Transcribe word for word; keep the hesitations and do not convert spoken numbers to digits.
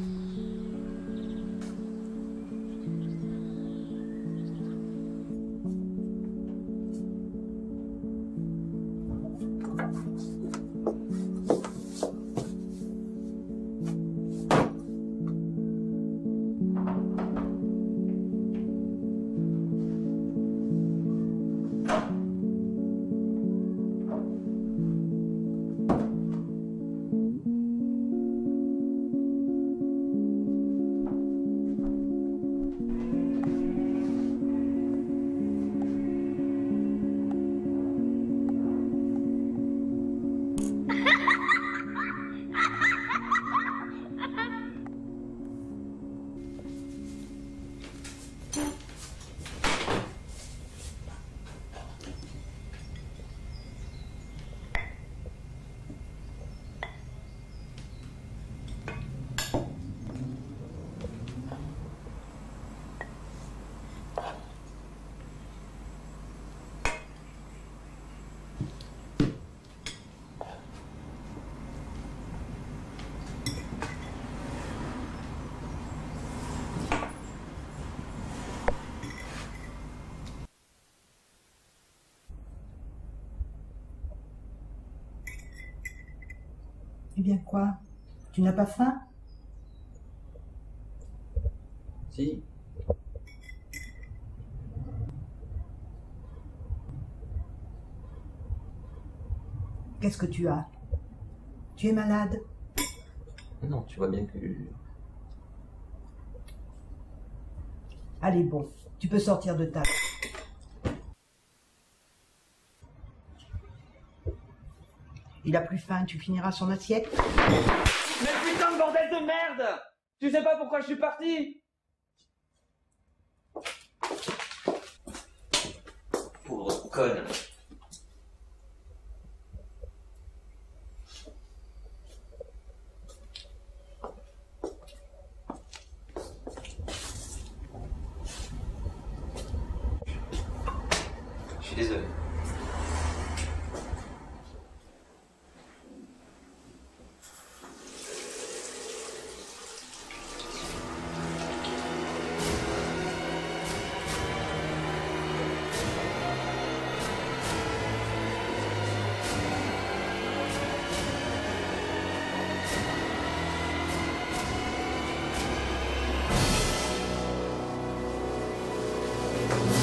Eh bien quoi? Tu n'as pas faim? Si. Qu'est-ce que tu as? Tu es malade? Non, tu vois bien que... Allez, bon, tu peux sortir de table. Il a plus faim, tu finiras son assiette. Mais putain de bordel de merde! Tu sais pas pourquoi je suis parti? Pauvre conne. Je suis désolé. Thank you.